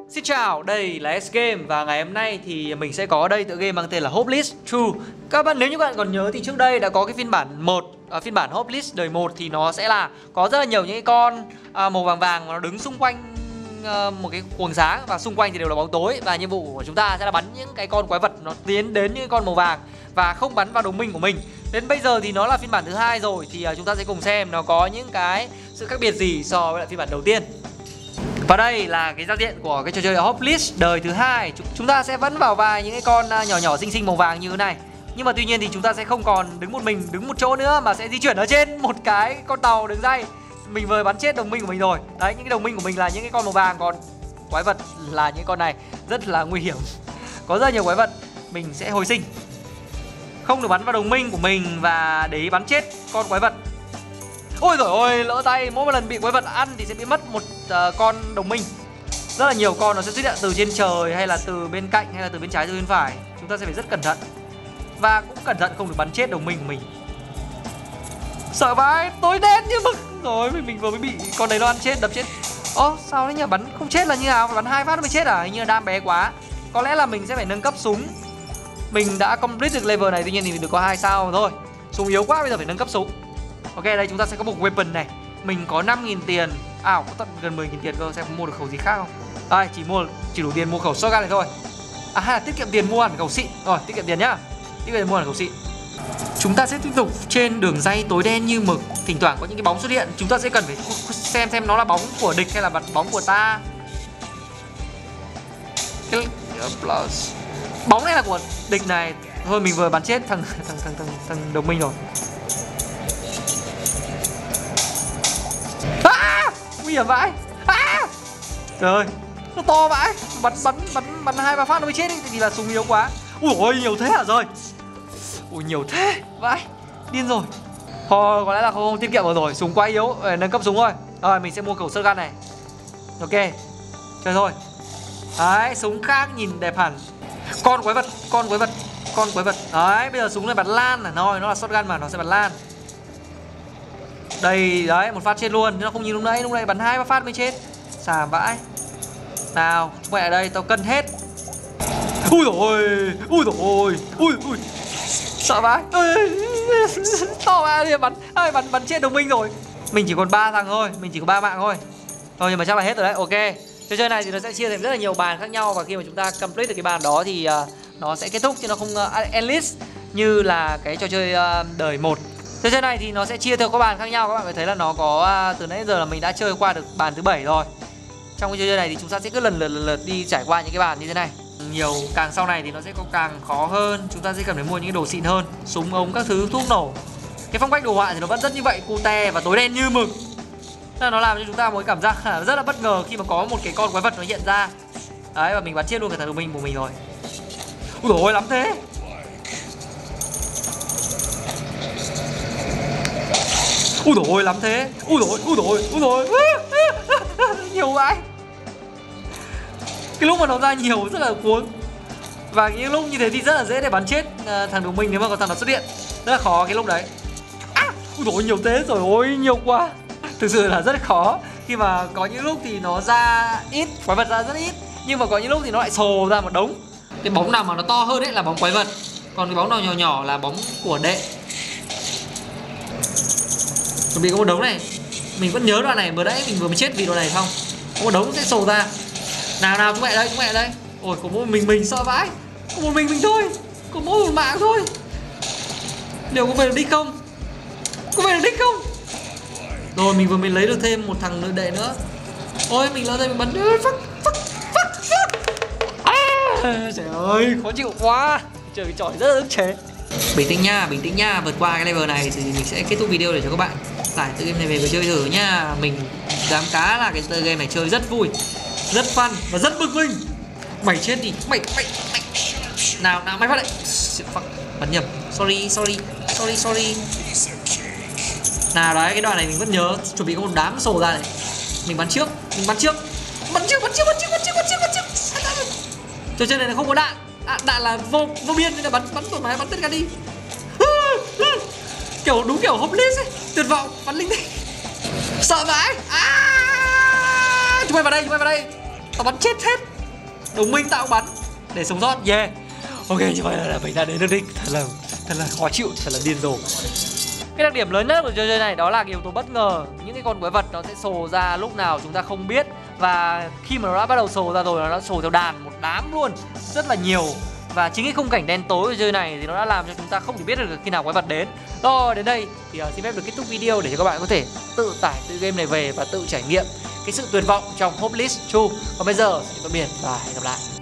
Xin chào, đây là S Game và ngày hôm nay thì mình sẽ có ở đây tựa game mang tên là Hopeless True. Các bạn nếu như các bạn còn nhớ thì trước đây đã có cái phiên bản 1, phiên bản Hopeless đời 1 thì nó sẽ là có rất là nhiều những cái con màu vàng vàng mà nó đứng xung quanh một cái quầng sáng và xung quanh thì đều là bóng tối, và nhiệm vụ của chúng ta sẽ là bắn những cái con quái vật nó tiến đến những con màu vàng và không bắn vào đồng minh của mình. Đến bây giờ thì nó là phiên bản thứ 2 rồi thì chúng ta sẽ cùng xem nó có những cái sự khác biệt gì so với lại phiên bản đầu tiên. Và đây là cái giao diện của cái trò chơi Hopeless đời thứ 2. Chúng ta sẽ vẫn vào vai những cái con nhỏ nhỏ xinh xinh màu vàng như thế này. Nhưng mà tuy nhiên thì chúng ta sẽ không còn đứng một mình, đứng một chỗ nữa, mà sẽ di chuyển ở trên một cái con tàu đường ray. Mình vừa bắn chết đồng minh của mình rồi. Đấy, những cái đồng minh của mình là những cái con màu vàng, còn quái vật là những con này rất là nguy hiểm. Có rất nhiều quái vật. Mình sẽ hồi sinh, không được bắn vào đồng minh của mình và để ý bắn chết con quái vật. Ôi giời ơi, lỡ tay, mỗi một lần bị quái vật ăn thì sẽ bị mất một con đồng minh. Rất là nhiều con nó sẽ xuất hiện từ trên trời, hay là từ bên cạnh, hay là từ bên trái, từ bên phải. Chúng ta sẽ phải rất cẩn thận. Và cũng cẩn thận không được bắn chết đồng minh của mình. Sợ vãi, tối đen như mực. Rồi mình vừa mới bị con đấy nó ăn chết, đập chết. Ơ, sao đấy nhỉ, bắn không chết là như nào? Phải bắn 2 phát nó mới chết à? Hình như là đam bé quá. Có lẽ là mình sẽ phải nâng cấp súng. Mình đã complete được level này, tuy nhiên thì mình được có 2 sao thôi. Súng yếu quá, bây giờ phải nâng cấp súng. Ok, đây chúng ta sẽ có một weapon này. Mình có 5.000 tiền. Có tận gần 10.000 tiền cơ. Xem có mua được khẩu gì khác không. Đây, chỉ đủ tiền mua khẩu shotgun này thôi. Hay là tiết kiệm tiền mua hẳn khẩu xịn. Rồi, tiết kiệm tiền nhá. Tiết kiệm tiền mua hẳn khẩu xịn. Chúng ta sẽ tiếp tục trên đường ray tối đen như mực. Thỉnh thoảng có những cái bóng xuất hiện. Chúng ta sẽ cần phải xem nó là bóng của địch hay là bóng của ta. Bóng này là của địch này. Thôi mình vừa bắn chết thằng đồng minh rồi. Nguy hiểm vãi. Trời ơi, nó to vãi. Bắn 2-3 phát nó mới chết đi, vì là súng yếu quá. Ui ôi, nhiều thế hả rồi. Ui nhiều thế vãi, điên rồi. Thôi có lẽ là không tiết kiệm rồi, súng quá yếu, nâng cấp súng thôi. Rồi mình sẽ mua khẩu shotgun này. Ok, chơi thôi. Đấy, súng khác nhìn đẹp hẳn. Con quái vật. Đấy, bây giờ súng này bắn lan à. Rồi, nó là shotgun mà, nó sẽ bắn lan. Đây, đấy, một phát chết luôn. Nó không như lúc nãy bắn 2-3 phát mới chết. Xàm vãi. Nào, mẹ ở đây, tao cân hết. Ui dồi ôi. Ui. Sợ vãi. To vãi đi, bắn chết đồng minh rồi. Mình chỉ còn 3 thằng thôi, mình chỉ có 3 mạng thôi. Thôi nhưng mà chắc là hết rồi đấy. Ok. Trò chơi này thì nó sẽ chia thành rất là nhiều bàn khác nhau, và khi mà chúng ta complete được cái bàn đó thì nó sẽ kết thúc, chứ nó không endless như là cái trò chơi đời 1. Trò chơi này thì nó sẽ chia theo các bàn khác nhau. Các bạn phải thấy là nó có từ nãy giờ là mình đã chơi qua được bàn thứ 7 rồi. Trong cái trò chơi này thì chúng ta sẽ cứ lần lượt đi trải qua những cái bàn như thế này. Nhiều càng sau này thì nó sẽ có càng khó hơn. Chúng ta sẽ cần phải mua những cái đồ xịn hơn, súng ống các thứ, thuốc nổ. Cái phong cách đồ họa thì nó vẫn rất như vậy, cute và tối đen như mực. Nó làm cho chúng ta một cái cảm giác rất là bất ngờ khi mà có một cái con quái vật nó hiện ra. Đấy, và mình bắn chết luôn cả thằng đồng minh của mình rồi. Ui dồi ôi, lắm thế. Ui dồi ôi, lắm thế. Ui dồi. Nhiều vãi. Cái lúc mà nó ra nhiều rất là cuốn. Và những lúc như thế thì rất là dễ để bắn chết thằng đồng minh nếu mà có thằng nó xuất hiện. Rất là khó cái lúc đấy. Ui dồi ôi, nhiều thế rồi, ôi nhiều quá. Thực sự là rất khó. Khi mà có những lúc thì nó ra ít, quái vật ra rất ít, nhưng mà có những lúc thì nó lại sồ ra một đống. Cái bóng nào mà nó to hơn ấy là bóng quái vật, còn cái bóng nào nhỏ nhỏ là bóng của đệ. Chuẩn bị có một đống này. Mình vẫn nhớ đoạn này, vừa nãy mình vừa mới chết vì đoạn này không. Có một đống sẽ sồ ra. Nào chúng mẹ đây. Ôi có mỗi mình sợ vãi. Có một mình thôi. Có mỗi một mạng thôi. Liệu có về được đích không? Rồi mình vừa mới lấy được thêm một thằng nữ đệ nữa. Ôi mình lỡ tay mình bắn. Trời ơi, khó chịu quá. Trời trò rất là ức chế. Bình tĩnh nha, vượt qua cái level này thì mình sẽ kết thúc video để cho các bạn tải tựa game này về và chơi thử nha. Mình dám cá là cái tựa game này chơi rất vui, rất fun và rất bực mình. Mày chết đi, mày. Nào mày phát đấy. Bắn nhầm. Sorry. Nào đấy, cái đoạn này mình vẫn nhớ. Chuẩn bị có một đám sổ ra này. Mình bắn trước. Trò chơi này không có đạn. Đạn là vô biên nên là bắn thoải mái, bắn tất cả đi. Đúng kiểu Hopeless ấy, tuyệt vọng, bắn linh tinh. Sợ vãi. Chúng mày vào đây, tao bắn chết hết. đồng minh tạo bắn để sống sót. Yeah. Ok, như vậy là mình đã đến được đích. Thật là khó chịu, thật là điên rồ. Cái đặc điểm lớn nhất của trò chơi này đó là cái yếu tố bất ngờ. Những cái con quái vật nó sẽ sồ ra lúc nào chúng ta không biết. Và khi mà nó đã bắt đầu sồ ra rồi, nó đã sồ theo đàn, một đám luôn, rất là nhiều. Và chính cái khung cảnh đen tối của chơi này thì nó đã làm cho chúng ta không thể biết được khi nào quái vật đến. Rồi, đến đây thì xin phép được kết thúc video để cho các bạn có thể tự tải tựa game này về và tự trải nghiệm cái sự tuyệt vọng trong Hopeless 2. Còn bây giờ, xin tạm biệt và hẹn gặp lại.